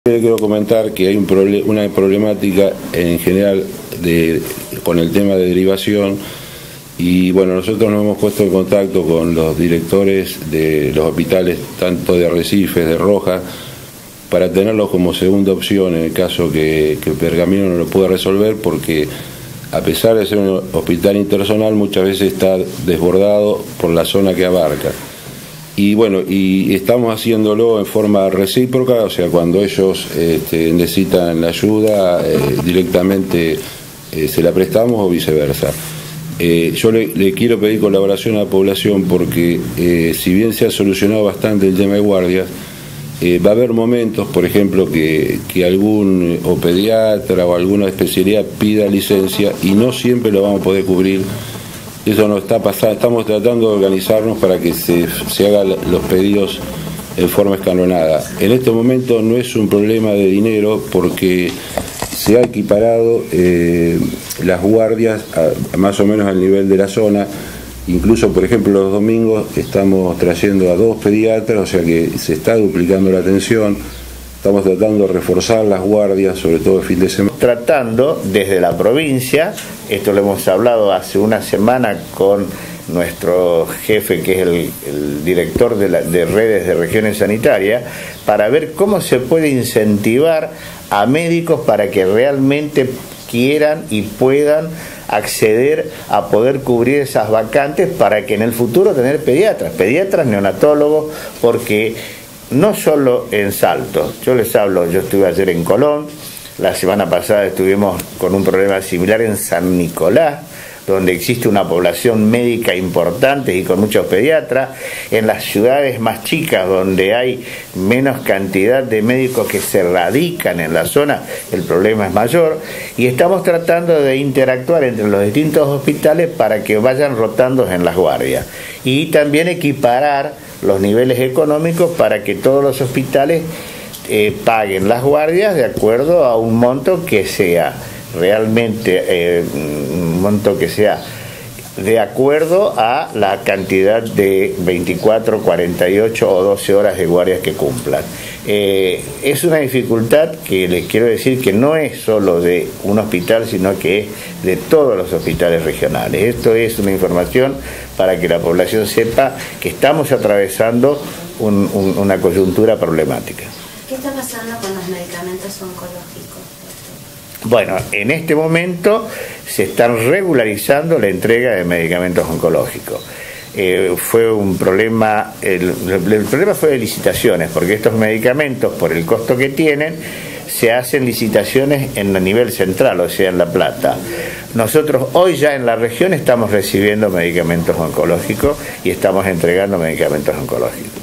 Quiero comentar que hay una problemática en general con el tema de derivación y bueno, nosotros nos hemos puesto en contacto con los directores de los hospitales, tanto de Arrecifes, de Rojas, para tenerlos como segunda opción en el caso que Pergamino no lo pueda resolver, porque a pesar de ser un hospital interzonal muchas veces está desbordado por la zona que abarca. Y bueno, y estamos haciéndolo en forma recíproca, o sea, cuando ellos necesitan la ayuda, directamente se la prestamos o viceversa. Yo le quiero pedir colaboración a la población porque si bien se ha solucionado bastante el tema de guardias, va a haber momentos, por ejemplo, que algún o pediatra o alguna especialidad pida licencia y no siempre lo vamos a poder cubrir. Eso no está pasando, estamos tratando de organizarnos para que se hagan los pedidos en forma escalonada. En este momento no es un problema de dinero porque se ha equiparado las guardias más o menos al nivel de la zona. Incluso, por ejemplo, los domingos estamos trayendo a 2 pediatras, o sea que se está duplicando la atención. Estamos tratando de reforzar las guardias, sobre todo el fin de semana. Tratando desde la provincia, esto lo hemos hablado hace una semana con nuestro jefe, que es el director de redes de regiones sanitarias, para ver cómo se puede incentivar a médicos para que realmente quieran y puedan acceder a poder cubrir esas vacantes para que en el futuro tener pediatras, neonatólogos, porque no solo en Salto, yo estuve ayer en Colón, la semana pasada estuvimos con un problema similar en San Nicolás, donde existe una población médica importante y con muchos pediatras, en las ciudades más chicas donde hay menos cantidad de médicos que se radican en la zona, el problema es mayor, y estamos tratando de interactuar entre los distintos hospitales para que vayan rotando en las guardias y también equiparar los niveles económicos para que todos los hospitales paguen las guardias de acuerdo a un monto que sea realmente de acuerdo a la cantidad de 24, 48 o 12 horas de guardias que cumplan. Es una dificultad que les quiero decir que no es solo de un hospital, sino que es de todos los hospitales regionales. Esto es una información para que la población sepa que estamos atravesando una coyuntura problemática. ¿Qué está pasando con los medicamentos oncológicos? Bueno, en este momento se están regularizando la entrega de medicamentos oncológicos. Fue un problema, el problema fue de licitaciones, porque estos medicamentos, por el costo que tienen, se hacen licitaciones en el nivel central, o sea, en La Plata. Nosotros hoy ya en la región estamos recibiendo medicamentos oncológicos y estamos entregando medicamentos oncológicos.